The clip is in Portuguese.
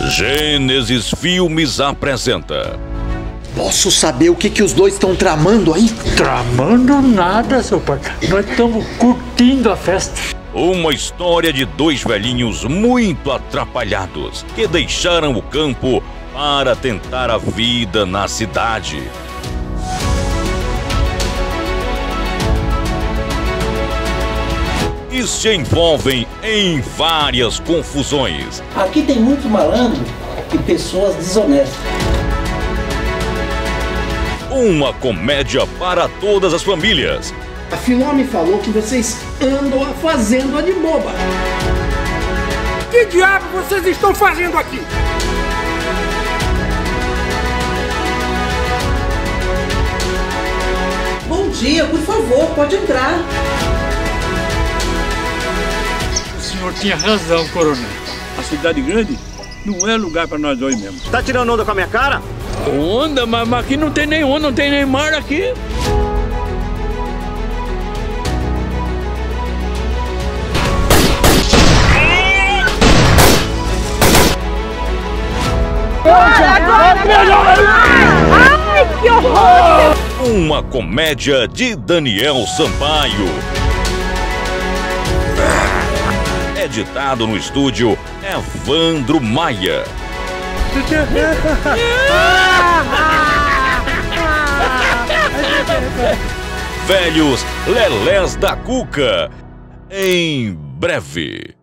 Gênesis Filmes apresenta. Posso saber o que os dois estão tramando aí? Tramando nada, seu pai. Nós estamos curtindo a festa. Uma história de dois velhinhos muito atrapalhados que deixaram o campo para tentar a vida na cidade. E se envolvem em várias confusões. Aqui tem muito malandro e pessoas desonestas. Uma comédia para todas as famílias. A Filó me falou que vocês andam fazendo a de boba. Que diabo vocês estão fazendo aqui? Bom dia, por favor, pode entrar. O senhor tinha razão, coronel. A cidade grande não é lugar para nós dois mesmo. Tá tirando onda com a minha cara? Onda? Mas aqui não tem nem onda, não tem nem mar aqui. Ai, que horror! Uma comédia de Daniel Sampaio. Editado no estúdio Evandro Maia. Velhos Lelés da Cuca. Em breve.